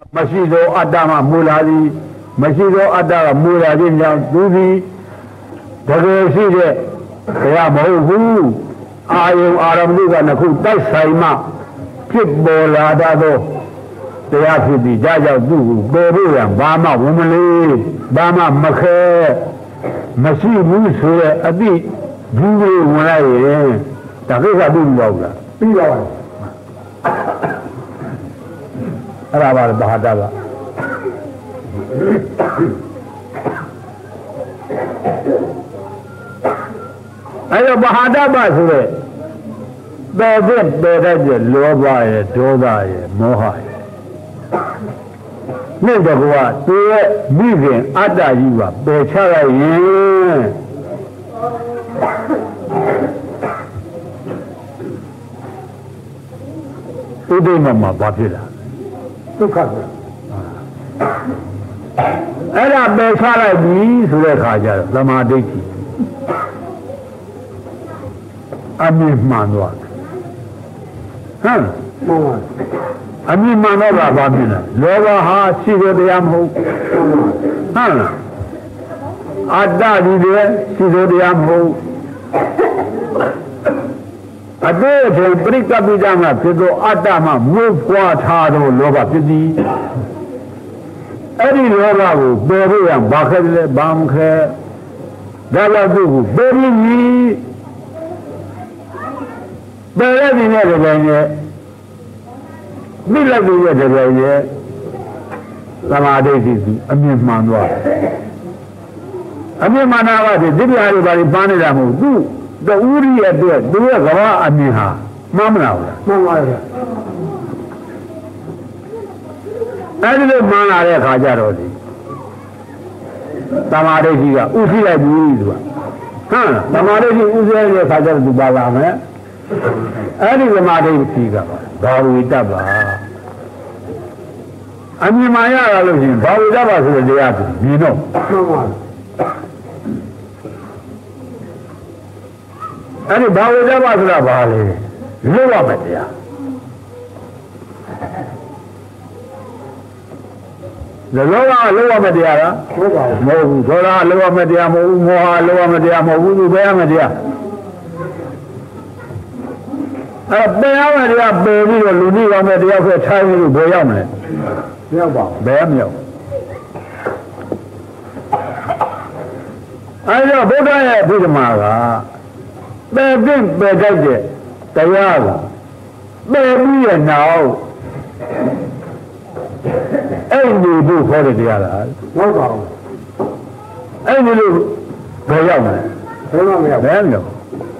မရှိသောအတ္တမှမူလာသည်မရှိသောအတ္တကမူလာခြင်းကြောင့်သူသည်တကယ်ရှိတဲ့တရားမဟုတ်ဘူးအာယုံအာရမဏုကနှစ်ခုတိုက်ဆိုင်မှဖြစ်ပေါ်လာတတ်သောတရားဖြစ်ပြီးဒါကြောင့်သူ့ကိုပယ်ဖို့ရဘာမှဝန်မလေးဘာမှမခဲမရှိဘူးဆိုတဲ့အတိဘူးလေးဝင်လိုက်ရင်ဒါကိစ္စပြီးမဟုတ်လားပြီးပါပါအဲ့ဒါပါဘာဟာတာကအဲ့တော့ဘာဟာတာပါဆိုတဲ့ပယ်တဲ့ပယ်တဲ့လောဘရဲ့ဒေါသရဲ့မောဟရဲ့မြင့်တော့ကသူရဲ့မိခင်အတ္တကြီးပါပယ်ချလိုက်ရင်ဥဒိမမှာဘာဖြစ်လာဒုက္ခပဲအဲ့ဒါပယ်ချလိုက်ပြီဆိုတဲ့ခါကျတော့သမာဓိဋ္ဌိအမြင်မှန်သွားဟမ်မှန်ပါအမြင်မှန်တော့ဘာဖြစ်လဲလောဘဟာရှိတဲ့တရားမဟုတ်ဟုတ်လားအတ္တဒီတဲ့ရှိတဲ့တရားမဟုတ်အတေအထင်ပရိကပိတမှာဖြစ်သောအတ္တမှမွေးဖွားထားသောလောဘဖြစ်သည်အဲ့ဒီလောဘကိုပယ်ဖို့ရဘာခဲလဲဘာမခဲဒါလည်းသူ့ကိုပယ်ပြီးပယ်ရတဲ့နေရာတိုင်းနဲ့မိလိုက်ပြီးတဲ့တိုင်းနဲ့သမာဓိရှိသူအမြင်မှန်သွားတယ်အမြင်မှန်တာကဒီတရားတွေဘာတွေပန်းနေတာမဟုတ်သူ့တူရီရဲ့အတွက်သူရဲ့ကဘာအမြင်ဟာမှန်မလားမှန်ပါရဲ့အဲဒီလိုမှန်လာတဲ့အခါကျတော့ဒီသမာဓိရှိကဥသိလိုက်ပြီသူကဟမ်သမာဓိရှိဥသိလိုက်တဲ့အခါကျတော့သူပါလာမယ်အဲဒီသမာဓိရှိကဘာဝိတ္တပါအမြင်မှန်ရတာလို့ရှိရင်ဘာဝိတ္တပါဆိုတဲ့တရားကိုမြင်တော့မှန်ပါအဲ့ဒီဘာဝိတ္တပါဆိုတာဘာလဲလွတ်ရမယ်တရားလောကလောရမယ်တရားလားဟုတ်ပါဘူးမဟုတ်ဘူးသောတာလောရမယ်တရားမဟုတ်ဘူးမောဟလောရမယ်တရားမဟုတ်ဘူးသူပဲရမယ်တရားအဲ့ပယ်ရမယ်တရားပယ်ပြီးတော့လူကြီးရမယ်တရားဆိုထားပြီးလို့ဘယ်ရောက်မလဲမရောက်ပါဘူးဘယ်မရောက်အဲ့တော့ဘုရားရဲ့အဘိဓမ္မာကပယ်တဲ့ပယ်တတ်တဲ့တရားကပယ်ပြီးရနောက်အဲ့ဒီဘုခေါ်တဲ့တရားလားဟုတ်ပါဘူးအဲ့ဒီလိုဘယ်ရောက်မလဲဘယ်တော့မရောက်ဘယ်မရောက်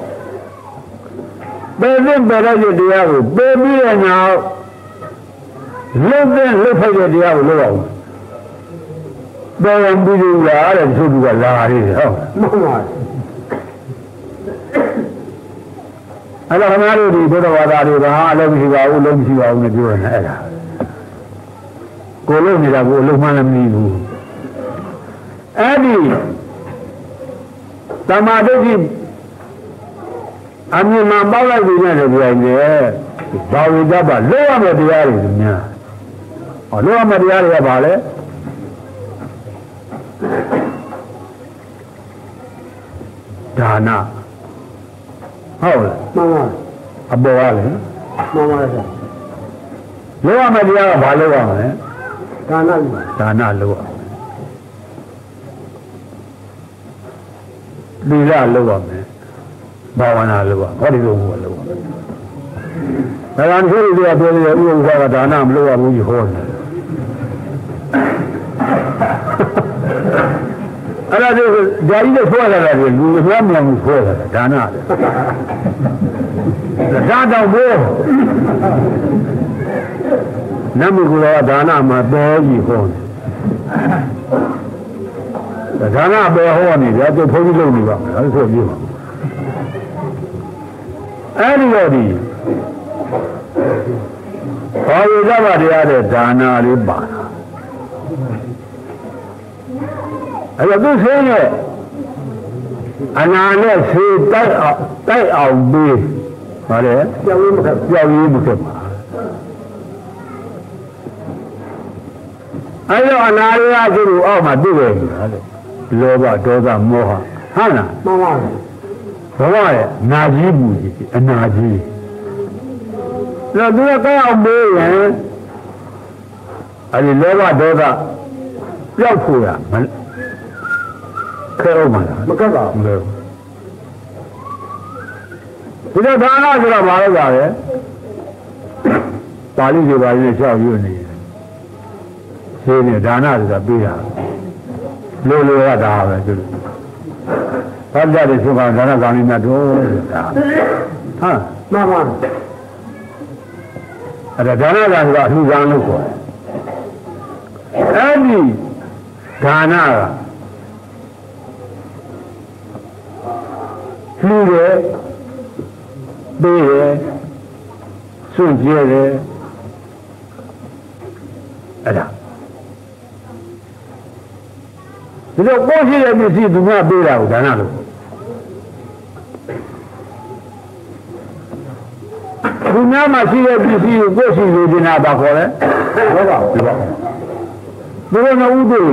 ပယ်တဲ့ပယ်တတ်တဲ့တရားကိုပယ်ပြီးရနောက်လွတ်တဲ့လွတ်ဖိုက်တဲ့တရားကိုလွတ်အောင်ပယ်ရင်ပြီးလို့လားတဲ့သူကလာရတယ်ဟုတ်မှန်ပါအဲ့တော့ခင်ဗျားတို့ဒီဘုရားဝါဒတွေဘာအလုံးမရှိပါဘူးလုံးမရှိပါဘူးနဲ့ပြောရတယ်အဲ့ဒါကိုလုံးနေတာကိုအလုံးမှလည်းမပြီးဘူးအဲ့ဒီသမာဓိအမြင်မှပေါက်လိုက်ပြီးတဲ့ပြောရင်ဘာဝိတ္တပါလောရမယ့်တရားတွေများဟောလောရမယ့်တရားတွေကဘာလဲဒါနဟုတ်လားမှန်ပါအပေါ်ကလည်းမှန်ပါလေလောရမယ့်တရားကဘာလို့ရမလဲဒါနလို့ရသီလလို့ရမယ်ဘာဝနာလို့ရဟောဒီလိုကိုလို့ရဒါကသူတို့ကပြောတယ်ဥပ္ပဒါကဒါနမလို့ရဘူးကြီးဟောတယ်အဲ့ဒါကိုဂျာကြီးနဲ့ဆွဲလာတယ်လူအများများကိုဆွဲလာတယ်ဒါနတယ်ဒါတော့ဘိုးနမကူလောဒါနမှာတော်ကြီးဟောတယ်ဒါနပဲဟောနေတယ်သူဘုန်းကြီးလုပ်နေပါမယ်အဲ့ဆိုပြောပါအဲ့ဒီတော့ဒီဘာဝိဇ္ဇဘာတရားတဲ့ဒါနာလေးပါအဲ့တော့သူဆင်းရဲ့အနာနဲ့ဆေးတိုက်အောင်ပြီးဗါလဲကြောက်ရေးမခက်ပါအဲ့တော့အနာရယကျိုးအောက်မှာတွေ့တယ်လောဘဒေါသမောဟဟုတ်လားမှန်ပါဘူးဘဝရဲ့နာကြီးမှုကြီးအနာကြီးတော့သူကကောက်အောင်မေးရင်အဲ့ဒီလောဘဒေါသပျောက်ဖို့ရမခဲအောင်မလားမကက်ပါဘူးဒီတော့ဒါနဆိုတာဘာလို့လဲပါဠိတွေပါဠိနဲ့ကြောက်ရွံ့နေတယ်ရှင်းနေဒါနဆိုတာပြေးတာလိုလိုကဒါပဲသူဘာကြတဲ့သူကဒါနကောင်းနေမှတော့ဒါဟာမှန်ပါအဲ့ဒါဒါနကဆိုတာအလှူခံလို့ခေါ်တယ်အဲ့ဒီဒါနကလှူတယ်ပေးတယ်စွန့်ကြဲတယ်အဲ့ဒါဒီလိုကိုရှိတဲ့ပစ္စည်းသူများပေးတာကိုဒါနလို့သူများမှာရှိတဲ့ပစ္စည်းကိုကိုရှိလိုချင်တာပါခေါ်တယ်ဟုတ်ပါဘူးဒီလိုမဥဒိ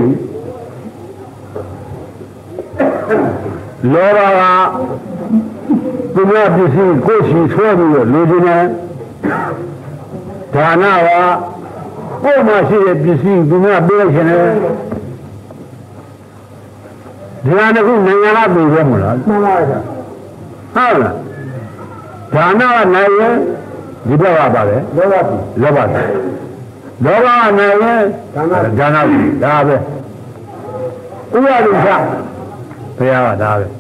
လောဘကသူများပစ္စည်းကိုရှိဆွဲပြီးတော့လိုချင်တယ်ဒါနကကိုယ်မှာရှိတဲ့ပစ္စည်းသူများပေးလိုက်ခြင်းတယ်ဒီဟာကနိုင်ငံလားပြည်ရမလားမှန်ပါဗျာဟုတ်လားဒါနကနိုင်ရင်ဒီဘက်ကပါပဲလောဘလောဘလောဘကနိုင်ရင်ဒါနဒါပဲဥရဒုက္ခဘုရားကဒါပဲ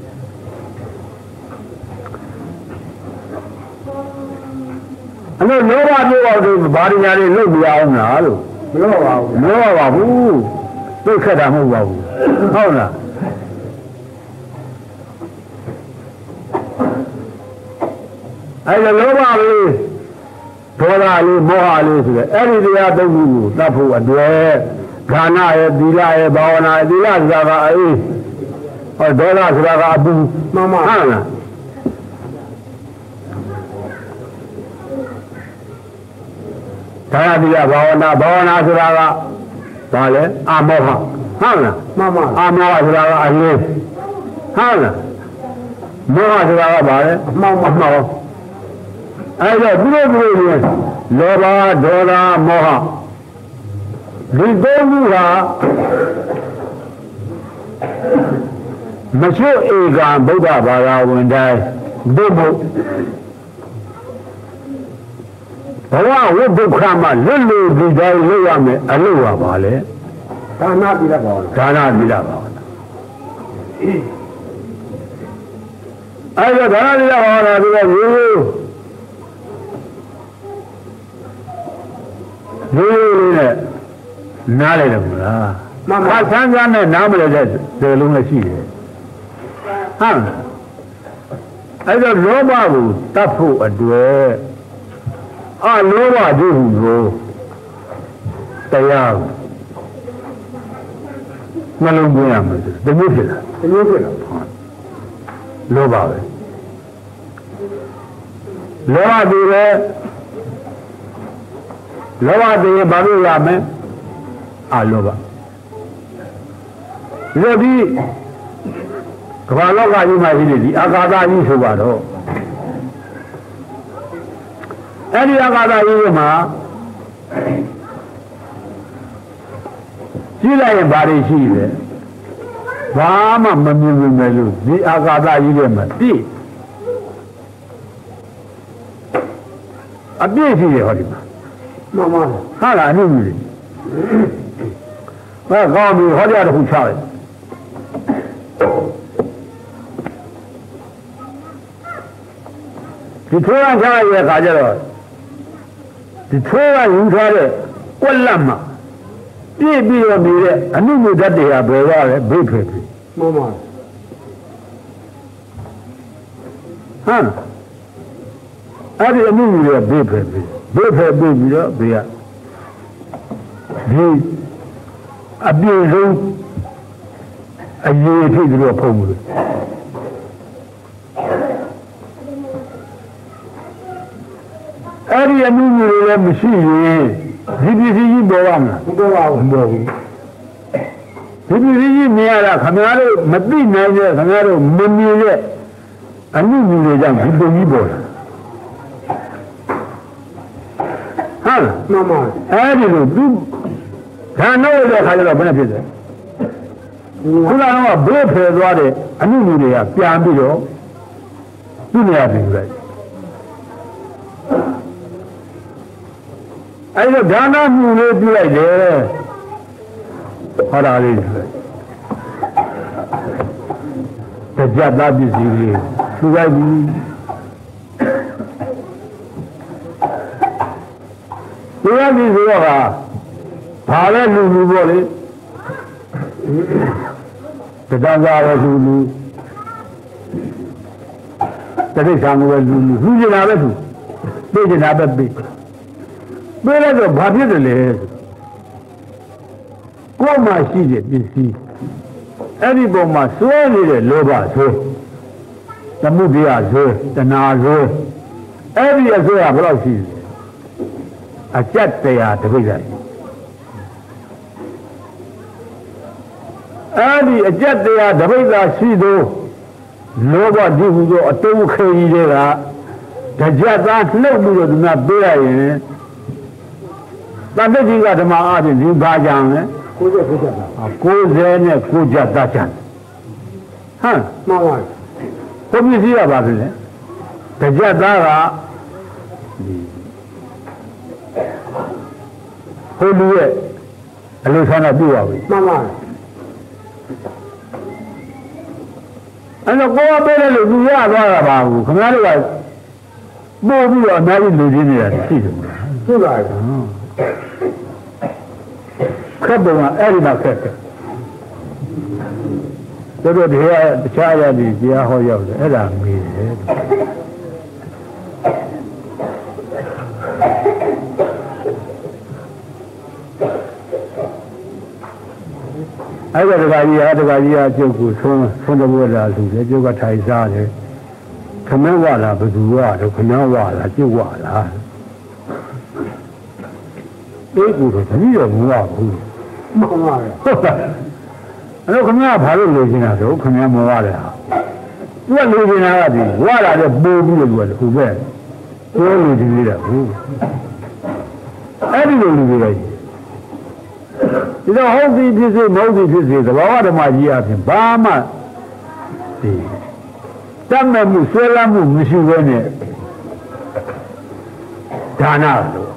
အဲ့လိုလောဘမျိုးအောင်ဆိုဘာရညာတွေလုပ်ပြအောင်လားလို့မလုပ်ပါဘူးမလုပ်ပါဘူးသိခက်တာမဟုတ်ပါဘူးဟုတ်လားအဲ့ဒါလောဘလေးဒေါသလေးမောဟလေးဆိုတဲ့အဲ့ဒီတရားသုံးခုကိုတတ်ဖို့အတွက်ဒါနရဲ့သီလရဲ့ဘာဝနာရဲ့သီလဆိုတာကအေးဟောဒေါသဆိုတာကအပူမှန်ပါဟုတ်လားဒါနသီလဘာဝနာဆိုတာကဘာလဲအမောဟဟုတ်လားမှန်ပါအမောဟဆိုတာကအလေးဟုတ်လားမောဟဆိုတာကဘာလဲအမှောင်အဲ့တော့သူတို့ပြောရင်လောဘဒေါသမောဟဒီသုံးခုကမရှိဧကံဗုဒ္ဓဘာသာဝင်တိုင်းဘုဘဘဝဝိဒုက္ခမှာလွတ်လို့ဒီတိုင်းလုပ်ရမယ်အလုပ်ပါပါလေဒါနပြီးတော့ပါဒါနပြီးတော့ပါအဲ့ဒါဒါနပြီးတော့ဟောတာဒီကရိုးလေးနဲ့နားလိုက်တယ်မလားမှန်ပါဆန်းဆန်းနဲ့နားမလဲတဲ့ဒီလုံးနဲ့ရှိတယ်ဟုတ်အဲ့တော့လောဘကိုတတ်ဖို့အတွက်အလောဘတို့ဟူကိုတရားနှလုံးသွင်းရမယ်တမျိုးဖြစ်လားလောဘပဲလောဘတွေလောဘတွေဘာလို့ရမလဲအလောဘဒီကမ္ဘာလောကကြီးမှာရှိနေဒီအာကာသကြီးဆိုပါတော့အဲ့ဒီအာကာသကြီးမှာကြည့်လိုက်ရင်ဘာတွေရှိလဲဘာမှမမြင်ဘူးမယ်လို့ဒီအာကာသကြီးထဲမှာပြည့်အပြည့်ရှိတယ်ဟောဒီမှာမှန်ပါဟာလားအနုမြည်ဘာကောင်းပြီဟောကြတော့ခုချတယ်ဒီထိုးရချရဲ့ခါကျတော့ဒီထိုးရယူထားတဲ့ကွက်လက်မှာပြည့်ပြီးတော့နေတဲ့အနုမြည်တတ်တယ်ဟာဘယ်ရလဲဘိဖေပြီမှန်ပါဟမ်အဲ့ဒီအနုမြည်ရဲ့ဘိဖေပြီဘိဖေပြီးတော့ဘေးကဒီအပြည့်ဆုံးအရေးထိပြီးတော့ဖုံးလို့အဲ့ဒီအမှုမျိုးလည်းမရှိရင်ဒီပစ္စည်းကြီးပေါ်ပါမလားပေါ်ပါဘူးပေါ်ဘူးဒီပစ္စည်းကြီးမြင်ရတာခင်ဗျားတို့မသိနိုင်တဲ့ခင်ဗျားတို့မမြင်တဲ့အမှုမျိုးတွေကြောင့်ဒီပုံကြီးပေါ်လာဟုတ်မှန်ပါအဲဒီလိုသူဒါနဲ့တဲ့ခါကျတော့ဘယ်နဲ့ဖြစ်လဲခုနကဘိုးဖယ်သွားတဲ့အမှုမျိုးတွေကပြန်ပြီးတော့သူ့နေရာပြင်လိုက်အဲ့တော့ဒါနမှုလေးပြုလိုက်တယ်ဟောတာလေးတကြတာပစ္စည်းလေးသူလိုက်ပြီသူရပြီဆိုတော့ဘာလဲလူပေါ့လေတဏ္ဍာရလူတတိဆံကိုလူကျင်တာပဲသူသိကျင်တာပဲပြီးလိုက်တော့ဘာဖြစ်တယ်လဲကိုယ်မှရှိတဲ့ပစ္စည်းအဲ့ဒီပုံမှာစွဲနေတဲ့လောဘစွဲသမုဒိယစွဲတဏှာစွဲအဲ့ဒီအစွဲကဘယ်လောက်ရှိလဲအကျက်တရားတပိဋကအဲ့ဒီအကျက်တရားတပိဋကရှိသောလောဘဒီဟုသောအတုံးခေကြီးတွေကတကြသားနှုတ်ပြီးတော့သူကပေးရရင်တန်တကြီးကဓမ္မအားဖြင့်ဒီဘာကြံလဲ90နဲ့9ကြတတ်ကြံဟမ်မှန်ပါဘုရားကြီးကပါပြီလေတကြသားကဟိုလူရဲ့အလိုဆန္ဒပြုပါပြီမှန်ပါအဲ့တော့ကိုယ်ကပေးတယ်လို့သူရသွားတာပါဘူးခင်ဗျားတို့ကပို့ပြီးတော့အများကြီးလူချင်းနေတာရှိတယ်ရှိပါဘူးခက်ပုံကအဲ့ဒီမှာခက်တယ်တို့ဒီကတခြားရည်တရားဟောရောက်တယ်အဲ့ဒါမေးတယ်အဲ့ဒါတခါကြီးအကျုပ်ကိုဆုံးတဲ့ဘုရားလူလေကျုပ်ကထိုင်စားတယ်ခမင်းဝလာဘယ်သူဝတော့ခမင်းဝလာကျုပ်ဝလာအေးကိုတော့တတိယမဝဘူးမှန်ပါရဲ့ဟုတ်ပါအဲ့တော့ခမင်းကဘာလို့လိုချင်တာတော့ခမင်းမဝတယ်ဟာသူကလိုချင်တာကဒီဝလာတဲ့ပိုးပြီးလို့ပြောတယ်ဟိုဘက်ကိုလိုချင်နေတာဟုတ်အဲ့ဒီလိုလူတွေလိုက်ဒီတော့ဟုတ်ပြီဖြစ်စေမဟုတ်ပြီဖြစ်စေသဘာဝဓမ္မကြီးအပြင်ဘာမှဒီတတ်မဲ့မှုဆွဲလမ်းမှုမရှိဘဲနဲ့ဒါနလို့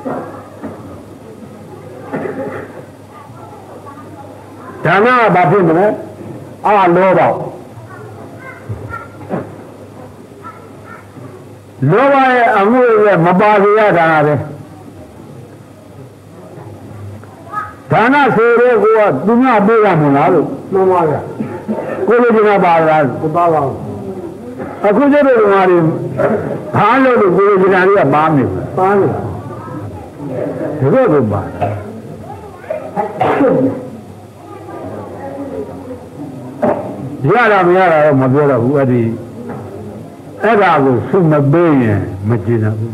ဒါနကဘာဖြစ်မလဲလောဘရဲ့အမှုရဲ့မပါစေရတာပဲဒါနဆိုရဲကိုကသူငါပေးရမလားလို့မှန်ပါဗျာကိုလိုချင်တာပါလားမပါပါဘူးအခုကျတော့ဒီမှာဘာလို့ကိုလိုချင်တာတွေကပါနေဘူးပါနေတယ်ပါရတာမရတာတော့မပြောတော့ဘူးအဲ့ဒါကိုစုမပေးရင်မကျင်တော့ဘူး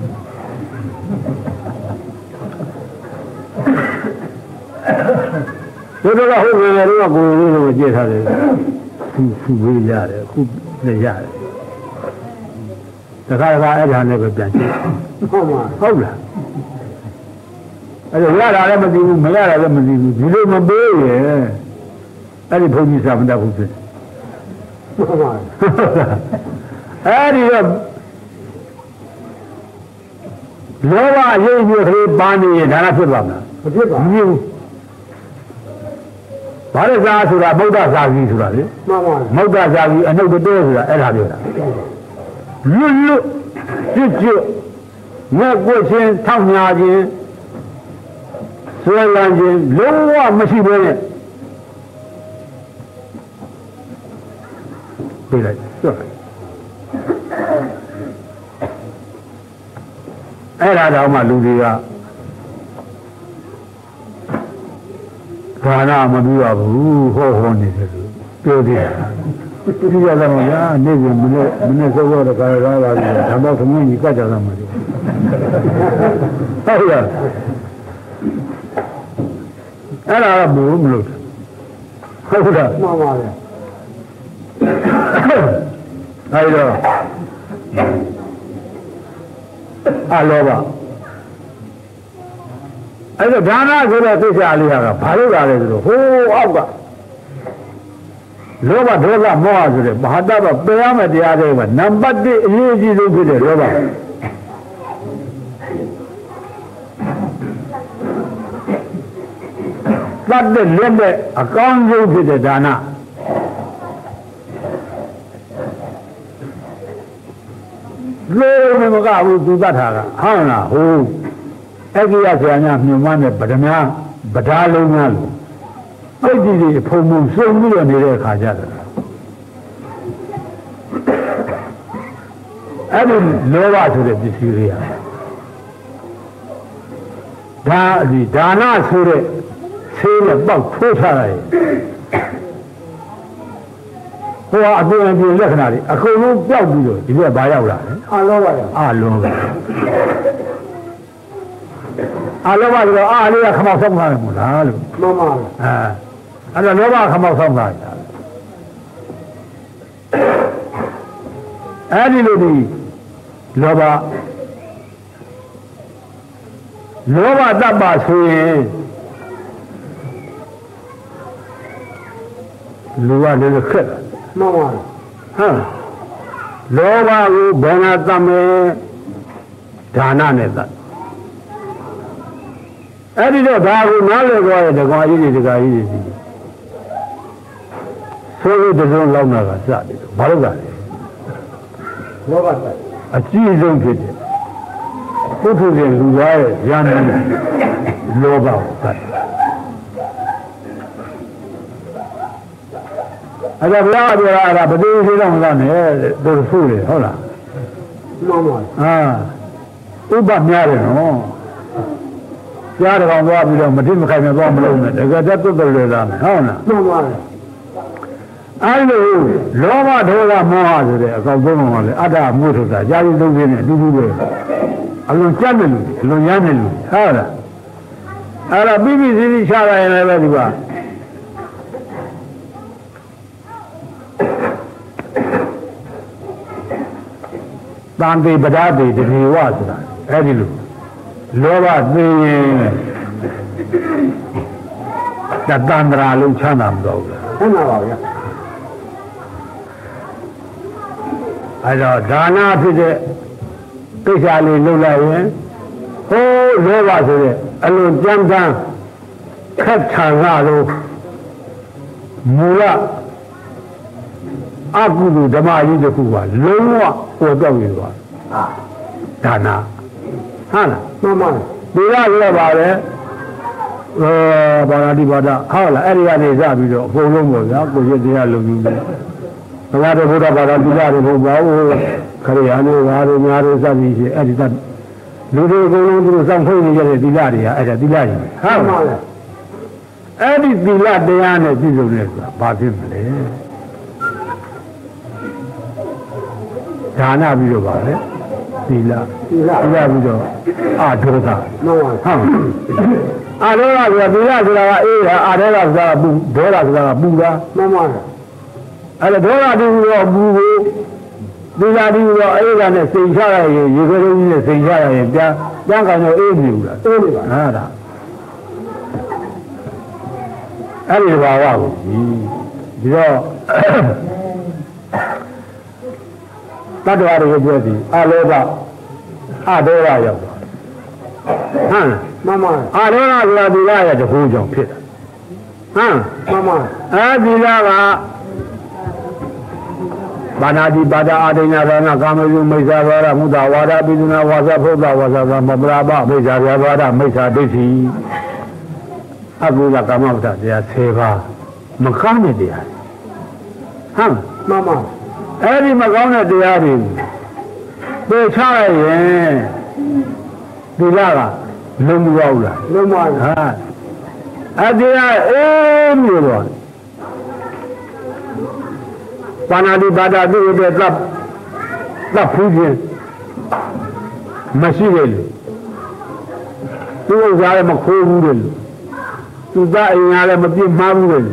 တို့ကဟုတ်တယ်တော့ကိုယ်လေးကိုကြည့်ထားတယ်သူဝေးရတယ်အခုလည်းရတယ်တခါအဲ့ဒါနဲ့ပဲပြန်ကြည့်ဟုတ်လားအဲ့ဒါရတာလည်းမသိဘူးမရတာလည်းမသိဘူးဒီလိုမပေးရင်အဲ့ဒီဘုန်းကြီးစာမတတ်ဘူးဖြစ်ဟုတ်ပါအဲ့ဒီတော့လောဘအရေးကြီးကလေးပါနေရင်ဒါနဖြစ်ပါမလားမဖြစ်ပါဘူးဘာလဲသာဆိုတာဗုဒ္ဓသာကြီးဆိုတာလေမှန်ပါဗုဒ္ဓသာကြီးအနုတ္တတောဆိုတာအဲ့ဒါပြောတာလွတ်ကျွတ်ငါကိုချင်းထောက်ညာခြင်းဆွဲလန်းခြင်းလုံးဝမရှိဘဲနဲ့ပြေးလိုက်ဆွဲအဲ့ဒါတော့မှလူတွေကဘာနာမပြီးပါဘူးဟောနေတယ်ပြောသေးတယ်ဒီရတာမလားနေ့ကမနေ့စောစောတော့ကာရကားပါပြီဓမ္မသမီးကြီးကကြတာမလို့ဟုတ်လားအဲ့ဒါကဘူးမလို့ဟုတ်လားမှန်ပါဗျာအဲ့တော့အလောဘအဲ့တော့ဒါနဆိုတဲ့သိစ္စာလေးဟာကဘာလို့လာလဲဆိုတော့ဟိုးအောက်ကလောဘဒေါသမောဟဆိုတဲ့မဟာတ္တပပယ်ရမယ့်တရားတွေကနံပါတ်1အရေးကြီးဆုံးဖြစ်တဲ့လောဘသတ်တဲ့လက်နဲ့အကောင်းဆုံးဖြစ်တဲ့ဒါနလို့မကဘူးသူတတ်တာကဟုတ်လားဟိုအဲ့ဒီရဆရာများမြုံမနဲ့ဗဒမာဗဒါလုံးများလို့စိတ်ကြီးတွေဖုံဖုံစုံပြီးတော့နေတဲ့အခါကျတော့အဲ့ဒီလောဘဆိုတဲ့ပစ္စည်းတွေကဒါနဆိုတဲ့ဆေးနဲ့ပေါက်ထိုးထားလိုက်ဟိုကအပြင်အပြင်လက္ခဏာတွေအကုန်လုံးပျောက်ပြီးတော့ဒီကဘာရောက်လာလဲအလောဘရအလောဘအလောဘဆိုတော့အားလေးကခမောက်ဆောင်လာတယ်မို့လားလို့မှန်ပါဗျာအဲ့ဒါလောဘခမောက်ဆောင်လာတယ်အဲ့ဒီလိုဒီလောဘတတ်ပါဆိုရင်လူကလည်းခက်တယ်မှန်ပါဟမ်လောဘကိုဘယ်နာတတ်မယ်ဒါနနဲ့တတ်အဲ့ဒီတော့ဒါကိုနားလည်သွားတဲ့တကွာကြီးတွေတကွာကြီးတွေစီဆိုလို့တစုံလောက်နာကစတယ်ဘာလို့ကလဲလောဘတတ်အကြီးဆုံးဖြစ်တယ်ပုထုဇဉ်လူသားရဲ့ဉာဏ်နဲ့လောဘကိုတတ်အဲ့ဒါဘုရားပြောတာအဲ့ဒါဘယ်သူသိတော့မလားနဲ့တို့ဆိုတယ်ဟုတ်လားမှန်ပါဥပများတယ်နော်ကြားတကောင်သွားပြီးတော့မတိမခိုင်မသွားမလို့နဲ့တကယ်တတ်တော်လွယ်သားမယ်ဟုတ်လားမှန်ပါအဲ့လိုလောဘဒေါသမောဟဆိုတဲ့အကောင်သုံးပုံပါလေအတ္တမှုဆိုတာကြာပြီးသုံးခြင်းနဲ့အတူတူပဲအလွန်ကြက်တယ်လူအလွန်ရမ်းတယ်လူဟုတ်လားအဲ့ဒါပြီးပြီးစီးစီးချလာရင်လည်းပဲဒီကတန်တေပဒါတေတတိဝဆိုတာအဲ့ဒီလိုလောဘသိရင်တန်တရာလုံးချမ်းသာမတော့ဘူးလားဟုတ်ပါပါဗျာအဲ့တော့ဒါနဖြစ်တဲ့ကိစ္စလေးလုပ်လိုက်ရင်ဟိုးလောဘဆိုတဲ့အလွန်ကြမ်းတမ်းခက်ထန်လာလို့မူလအကုသိုလ်ဓမ္မကြီးတစ်ခုကလုံးဝပေါ်တော့နေသွားဒါနဟုတ်လားမှန်ပါဒီကလည်းပါပဲဘာသာတိပါဒဟုတ်လားအဲ့ဒီကနေစပြီးတော့အကုန်လုံးပေါ့ဗျာကိုရတရားလုံယူတယ်ဘုရားတော်ဘုရားဘာသာတိလာတွေဘုရားခရိယာမျိုးဘာတွေများတွေစသည်ဖြင့်အဲ့ဒီကလူတွေအကုန်လုံးသူတို့စောင့်ထုတ်နေကြတဲ့တိလာတွေကအဲ့ဒါတိလာကြီးဟုတ်ပါလားအဲ့ဒီတိလာတရားနဲ့ပြည့်စုံတယ်ဆိုတာဘာဖြစ်မလဲဒါနပြီးတော့ပါလေသီလပြီးတော့အာဒေါသမှန်ပါဟုတ်အာဒေါသဆိုတာသီလဆိုတာကအေးတာအာဒေါသဆိုတာကပူဒေါသဆိုတာကပူတာမှန်ပါအဲ့ဒါဒေါသတူတော့ပူကိုသီလတူတော့အေးတာနဲ့စိတ်ချရရင်ရေခဲလုံးကြီးနဲ့စိတ်ချရရင်ပြန်ကန်တော့အေးမြူလားအေးနေပါဟာဒါအဲ့ဒီဘာဝကိုဒီတော့တတ္တဝါတွေကိုပြောသည်အလောဘအဒေါသရောက်သွားဟမ်မှန်ပါအဒေါသဆိုတာဒီလားရဲ့တခုကြောင့်ဖြစ်တာဟမ်မှန်ပါဒီလားကဘာနာတိပါဒအာဒိညာဘာနာကာမယုမိစ္ဆာဘာရမုဒ္ဒဝါဒပိဒနာဝါစာဖုဒ္ဒဝါစာသမပရာပမိစ္ဆာဗျာဘာဒမိစ္ဆာဒိဋ္ဌိအကုသကာမဝတ္တတရား10ပါးမကောင်းတဲ့တရားဟမ်မှန်ပါအဲ့ဒီမကောင်းတဲ့တရားတွေပယ်ချလိုက်ရင်ဒီလားကလုံးမရောက်လားလုံးမဟုတ်ဟာအတရားအေးမျိုးတော့ပါဏာတိပါဒတိဝတ္တတပ်ဖူးခြင်းမရှိတယ်လို့သူ့ဥစ္စာလည်းမခိုးဘူးတယ်လို့သူသားအိမ်ကလည်းမပြစ်မှားဘူးလေ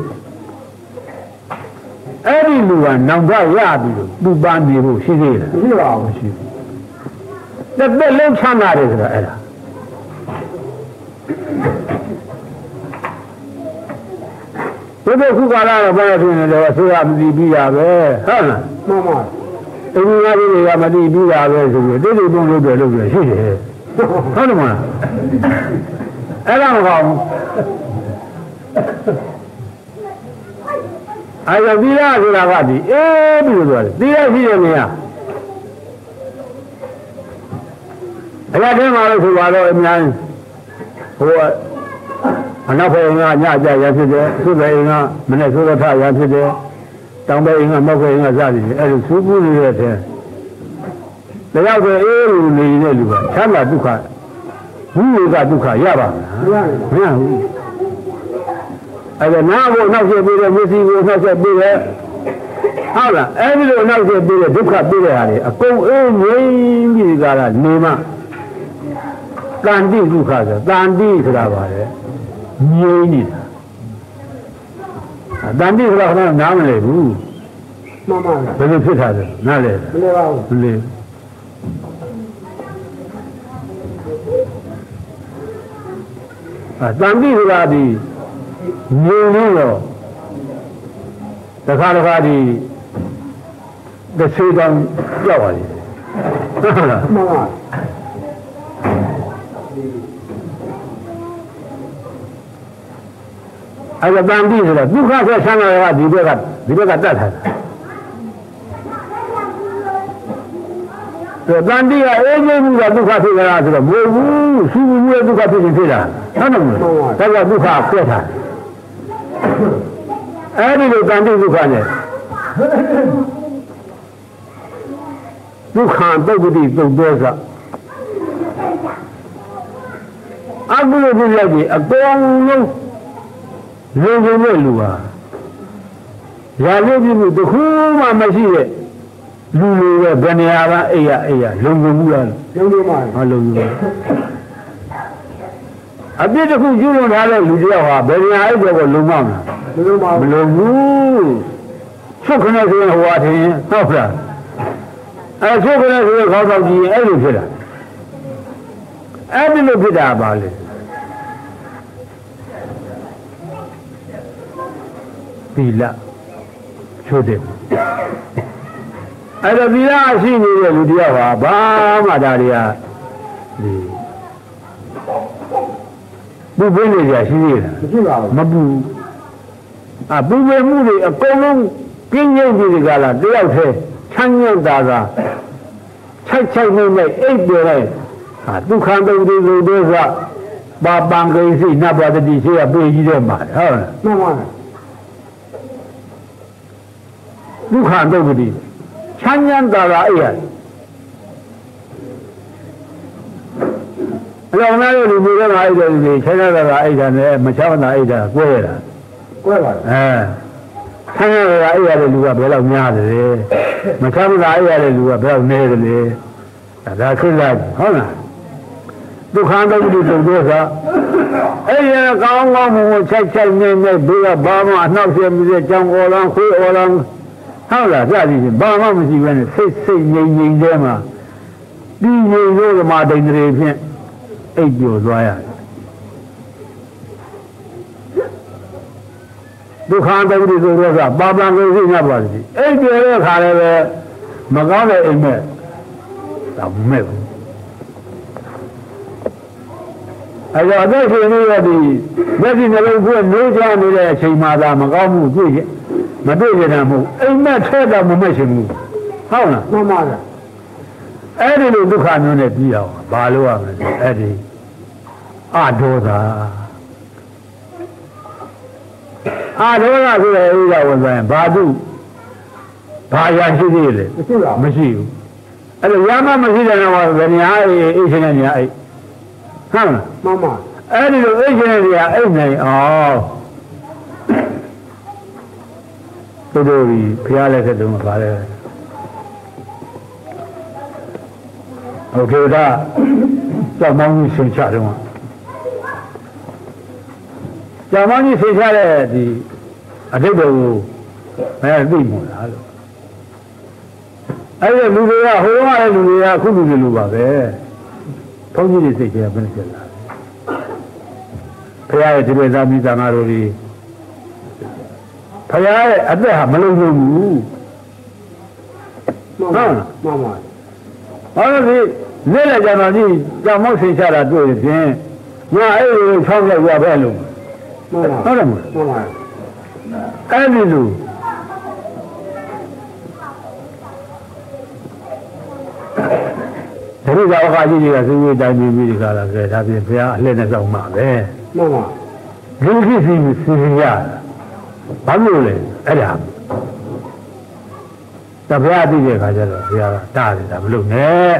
အဲ့ဒီလူကနောင်တရပြီလို့သူပန်းနေဖို့ရှိသေးတယ်မရှိပါဘူးရှိတက်လုံးချမ်းသာတယ်ဆိုတာအဲ့ဒါဒီခုကလာတော့ဘာလို့ဖြစ်နေလဲအစိုးရမသိပြီးတာပဲဟုတ်လားမှန်ပါအင်းသားတွေကမသိပြီးတာပဲဆိုပြီးတိတိပုံလို့တယ်လို့ရှိတယ်ဟုတ်တယ်မလားအဲ့ဒါမကောင်းဘူးအဲ့ဒါဒီလားဆိုတာကဒီအေးပြီးလို့ပြောတယ်ဒီရရှိတယ်မင်းအဲ့ဒါတည်းမှာလို့ဆိုတော့အများကြီးဟိုအနောက်ဘက်ကညကြရဖြစ်တယ်သူ့ဘက်ကမနေ့ဆိုတော့ထရဖြစ်တယ်တောင်ဘက်ကမောက်ဘက်ကစသည်အဲ့လိုစူးပူးနေတဲ့ထဲတရားဆိုအေးလူနေတဲ့လူကချမ်းသာဒုက္ခဝိဝေကဒုက္ခရပါမလားမရဘူးအဲ့ဒါနာကိုနောက်ဆက်ပြီးတဲ့မျက်စိကိုနောက်ဆက်ပြီးတဲ့ဟုတ်လားအဲ့ဒီလိုနောက်ဆက်ပြီးတဲ့ဒုက္ခပြီးတဲ့ဟာတွေအကုန်အေးငြိမ်းပြီးကြတာနေမှတန်တိဒုက္ခဆိုတန်တိဆိုတာပါလေငြိမ်းနေတာတန်တိဆိုတာကနားမလည်ဘူးမှန်ပါဘယ်လိုဖြစ်တာလဲနားလည်မလဲပါဘူးမလည်တန်တိဆိုတာဒီငြိမ်းလို့တော့တခါတခါဒီတစ်ချိန်တောင်ကြောက်ပါလိမ့်ဟုတ်လားမှန်ပါအဲ့ဒါတန်တိဆိုတာဒုက္ခဆက်ဆန်းတာကဒီဘက်ကတတ်ထားတယ်တန်တိကအေးငြိမ်းမှုကဒုက္ခဖြစ်ကြတာဆိုတော့မဟုတ်ဘူးစူးစူးရဲ့ဒုက္ခဖြစ်ခြင်းဖြစ်တာဟုတ်တယ်မလားဒါကဒုက္ခပြတ်တာအဲ့ဒီလိုတန်တိဒုက္ခနဲ့ဒုက္ခတုတ်တိတုတ်သောကအကုသိုလ်ပြုလိုက်ပြီအကုန်လုံးလုံခြုံတဲ့လူဟာရာလို့ပြုမှုတစ်ခုမှမရှိတဲ့လူတွေပဲဘယ်နေရာကအိယလုံခြုံမှုလားလုံခြုံပါဟောလုံခြုံအပြစ်တစ်ခုကျူးလွန်ထားတဲ့လူတယောက်ဟာဘယ်နေရာအိတော့လုံမမလားမလုံဘူးချုပ်ခနဲ့ဆိုရင်ဟိုဟာထင်ဟုတ်လားအဲချုပ်ခနဲ့ဆိုရင်ခေါင်းဆောင်ကြည့်ရင်အဲ့လိုဖြစ်တာအဲ့ဒီလိုဖြစ်တာပါလေသီလချိုးတယ်အဲ့ဒါသီလရှိနေတဲ့လူတယောက်ဟာဘာမှဒါတွေကဒီဘုဘင်းတွေကြာရှိသေးလားမရှိပါဘူးမပူပူပင်မှုတွေအကုန်လုံးပြင်းပြင်းကြီးကြလားတယောက်တည်းချမ်းမြေ့တာကချိုက်နေအိပ်တယ်ဒုက္ခတုတ်တွေဆိုတော့ပါပံကိစီနဘဝတိရှိရပြေးကြီးတဲ့မှာဟုတ်လားမှန်ပါဒုက္ခတုတ်တိချမ်းသာတာအဲ့ရအလောင်းသားတို့လူတွေကအဲ့ဒါတွေချမ်းသာတာအဲ့ဒါနဲ့မချမ်းသာအဲ့ဒါကွဲရတာကွဲပါချမ်းသာတာအဲ့ရတဲ့လူကဘယ်လောက်များတယ်မချမ်းသာအဲ့ရတဲ့လူကဘယ်လောက်နည်းတယ်လေဒါခက်လာဟုတ်လားဒုက္ခတုတ်တိတုတ်သောအဲ့ရကောင်းကောင်းမှုချိုက်နေဘေးကဘာမှအနှောက်အယှက်မရှိတဲ့ကြောင်အော်လန်းခွေးအော်လန်းဟုတ်လားစသည်ဖြင့်ဘာမှမရှိဘဲနဲ့စိတ်ငြိမ်ငြိမ်တည်းမှာဒီငြိမ်လို့ဓမ္မဒိန်တွေဖြင့်အိပ်ပျော်သွားရတယ်ဒုက္ခတုတ်တိဆိုတော့ပါပံကိုသိညပါစီအိပ်ပျော်တဲ့ခါလည်းပဲမကောင်းတဲ့အိမ်မဲ့တော့မဲ့ဘူးအဲ့တော့အသက်ရှင်နေတဲ့ဒီမျက်စိနှလုံးသွင်းနှိုးချနေတဲ့အချိန်မှသာမကောင်းမှုတွေ့ရမတွေ့ရတာမဟုတ်အိမ်မက်ထဲတော့မမဲ့ရှင်ဘူးဟုတ်လားမှန်ပါဗျာအဲ့ဒီလိုဒုက္ခမျိုးနဲ့ပြီးအောင်ဘာလို့ရမလဲအဲ့ဒီအဒေါသဆိုတဲ့ဥစ္စာဝင်ဆိုင်ဘာသူဘာရရှိသေးလဲမရှိဘူးအဲ့လိုရမမရှိတဲ့တော့ဘယ်နေရာအိတ်ရှင်တဲ့နေရာအိတ်ဟုတ်လားမှန်ပါအဲ့ဒီလိုအိတ်ရှင်တဲ့နေရာအိတ်နိုင်အောင်တို့ဒီဖျားလက်ဆက်တုံးပါလေဟုတ်ကဲ့ဒါကြောက်မောင်းကြီးဆင်ချတော့ကြာမောင်းကြီးဖေးချတဲ့ဒီအတိတ်ကိုမင်းသိမို့လားလို့အဲ့ဒီလူတွေကဟိုကတဲ့လူတွေကအခုလူတွေလိုပါပဲဘုန်းကြီးတွေစိတ်ကြီးကဘယ်နဲ့ဖြစ်လာဘုရားရဲ့ဒီလိုသာမိသံဃာတို့တွေဘုရားရဲ့အသက်ဟာမလုံးလုံးဘူးမှန်ပါမှန်ပါဘာလို့ဒီနေ့လည်းကြာတော်ကြီးကြောင်မောက်ဆင်ချတာတွေ့ရင်ငါအဲ့ဒီချောင်းရောက်ရပဲလို့မှန်ပါဟုတ်တယ်မဟုတ်မှန်ပါအဲ့ဒီလူဒီလိုကြောင့်အခါကြီးတွေကသိဝေးတိုင်းပြီးဒီကလာကြဒါပြင်ဘုရားအလှည့်နဲ့ဆောင်မှာပဲမှန်ပါလူကြီးစီစီရဘာလို့လဲအဲ့ဒါတဘုရားသိတဲ့ခါကျတော့ဘုရားကတားတယ်ဒါမလုပ်နဲ့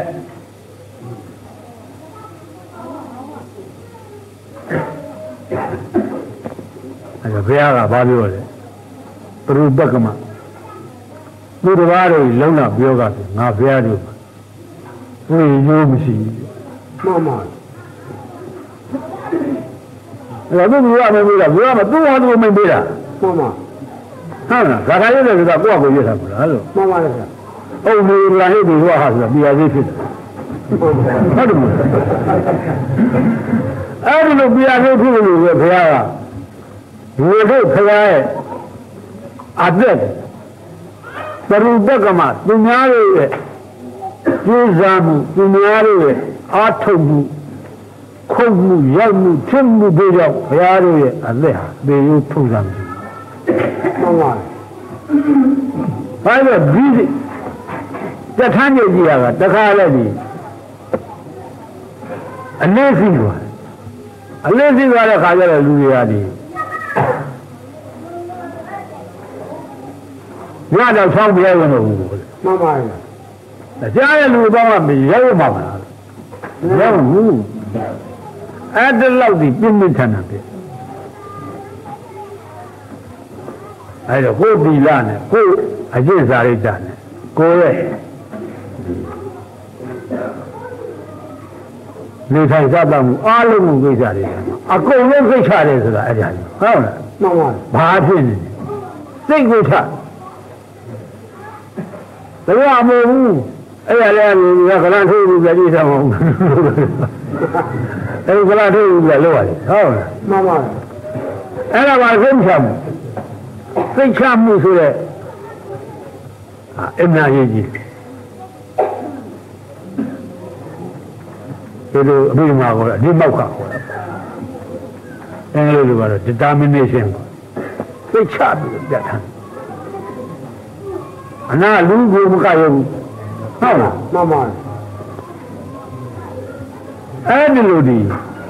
အဲ့ဒါဘုရားကဘာပြောလဲပရုပက္ကမသူတစ်ပါးတွေလုံးတော့ပြောကပြီငါဘုရားတို့ဝိရိုးမရှိမှန်ပါအဲ့ဒါသူကမမေးတာဘုရားမသူ့ဟာသူမမေးတာမှန်ပါဟုတ်လားဂါထာရွတ်တယ်ဆိုတာကိုယ့်အကိုရွတ်တာမလားလို့မှန်ပါလေအုံမေလာဟိဒီရောဟာဆိုတာတရားသေးဖြစ်တယ်ဟုတ်တယ်အဲ့ဒီလိုတရားသေးဖြစ်လို့ပဲဘုရားကဝိတို့ခရားရဲ့အသက်ပရုပက္ကမသူများရဲ့ကျိုးစားမှုသူများရဲ့အာထုတ်မှုခုတ်မှုရောက်မှုထင်မှုတွေကြောင့်ဘုရားတို့ရဲ့အသက်ဟာသေရုံထုတ်ဆောင်တယ်မှန်ပါဘာလို့ဒီတထမ်းကြီးကတခါလည်းဒီအလေးစီသွားအလေးစီသွားတဲ့ခါကျတော့လူတွေကဒီညတော့ဆောင်းပြရဝင်လို့မှန်ပါရဲ့ကြားရလူပေါင်းကမရောက်မှာမလားရောက်ဘူးအဲ့ဒါလောက်ဒီပြင်းပြထန်တာပဲအဲ့တော့ကိုယ်ဒီလာနဲ့ကိုယ်အကျင့်စာရိတ္တနဲ့ကိုယ်ရဲ့နေထိုင်စားတတ်မှုအားလုံးကိုကိစ္စတွေအကုန်လုံးကိစ္စတွေဆိုတာအဲ့ဒါကြီးဟုတ်လားမှန်ပါဘာဖြစ်နေစိတ်ကိုချတရားမဟုတ်ဘူးအဲ့ရလည်းကလန်ထိုးပြီးကြည့်ဆောင်အောင်အဲ့ကလန်ထိုးပြီးလောက်ရတယ်ဟုတ်လားမှန်ပါအဲ့ဒါပါစိတ်ချမှုစိတ်ချမှုဆိုတဲ့အမှန်ကြီးဒီလိုအပြီးမှာကတော့ဒီမောက်ကခေါ်တာအင်္ဂလိပ်လိုကတော့ determination စိတ်ချပြီးပြတ်ထားအနာလူကိုမကရဘူးဟုတ်လားမှန်ပါအဲ့ဒီလိုဒီ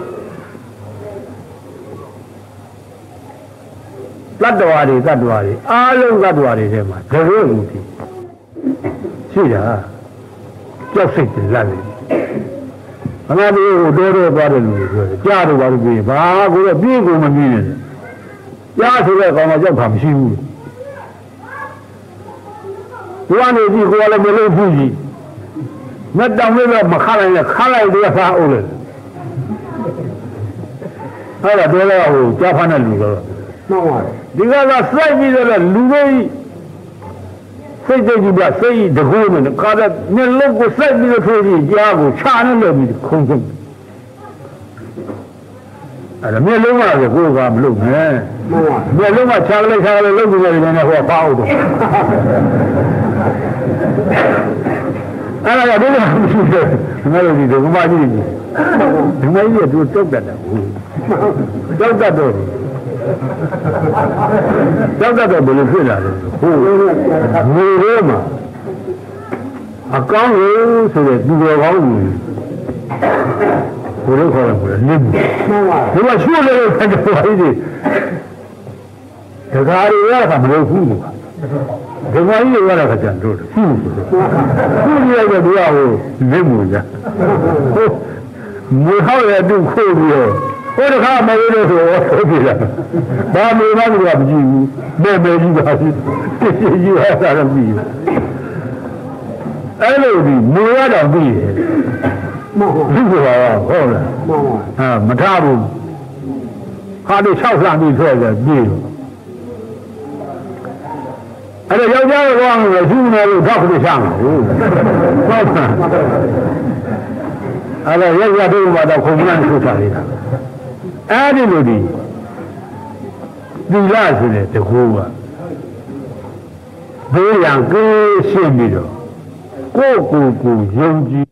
တတ္တဝါတွေအားလုံးတတ္တဝါတွေထဲမှာတကယ်ကိုဒီရှိတာကြောက်စိတ်လက်နေခဏလေးကိုတိုးသွားတယ်လို့ပြောတယ်ကြားတော့ဘာလို့ပြေးဘာကိုတော့ပြေးကိုမပြေးနဲ့ကြားဆိုတဲ့ကောင်ကကြောက်တာမရှိဘူးဘုရားနေကြီးကိုလည်းမလို့ဘူးကြီးမတောင်းလို့မခလိုက်နဲ့ခလိုက်တော့ဖားအောင်လေအဲ့ဒါတော့ဟိုကြားဖားတဲ့လူတော့မှန်ပါဒီကစိုက်ပြီးတော့လူတွေစိတ်ကြီးပြစိတ်တကူနဲ့ခါတဲ့မျက်လုံးကိုစိုက်ပြီးတော့ထိုးကြည့်ကြားကိုခြာနဲ့လုပ်ပြီးခုံခုံအဲ့ဒါမျက်လုံးကကိုယ်ကမလုပ်နဲ့မျက်လုံးကခြာလိုက်ခြာလိုက်လုပ်ပြီးတော့လည်းဟိုပါအောင်တော့အဲ့ဒါကဒီလိုမရှိဘူးငါတို့ဒီကမာကြီးကြီးဒီမကြီးကသူတောက်တတ်တယ်တောက်တတ်တော့တောက်တတ်တော့ဘယ်လိုဖြစ်လာလဲဟိုငွေထဲမှာအကောင်းလို့ဆိုတဲ့သူတော်ကောင်းကြီးဘယ်လိုခေါ်လဲနင်းမှန်ပါဒီမှာရှိလို့တဲ့တော်ကြီးတွေဒါကြရတာမလို့ဘူးဒီမကြီးတွေကလည်းကြံတို့ဟုတ်ရတဲ့ဘုရားကိုလင်းမှုကြမွေဟောက်ရတူခိုးပြီးဟိုတခါမလို့လို့ဆိုဟုတ်ပြီလားဘာမေးမှမကြည့်ဘူးမဲမဲကြီးပါရှိကြီးရတာတော့ပြီးအဲ့လိုဒီမွေရတော့ပြီးတယ်မှန်ပါဒီကဟုတ်လားမှန်ပါဟာမထဘူးဟာဒီ6ဆံပြီးထွက်တယ်ပြီးတော့အဲ့တော့ယောက်ျားကတော့မရှိနေလို့ထောက်ပြီးရှာမှာဟုတ်ဟုတ်ပါအဲ့တော့ယောက်ျားတို့ကတော့ခုံမန်းထုတ်တာလေးအဲ့ဒီလိုဒီသီလဆိုတဲ့တကူကဘေးရန်ကင်းရှင်းပြီးတော့ကိုယ်ကိုယ်ကိုယုံကြည်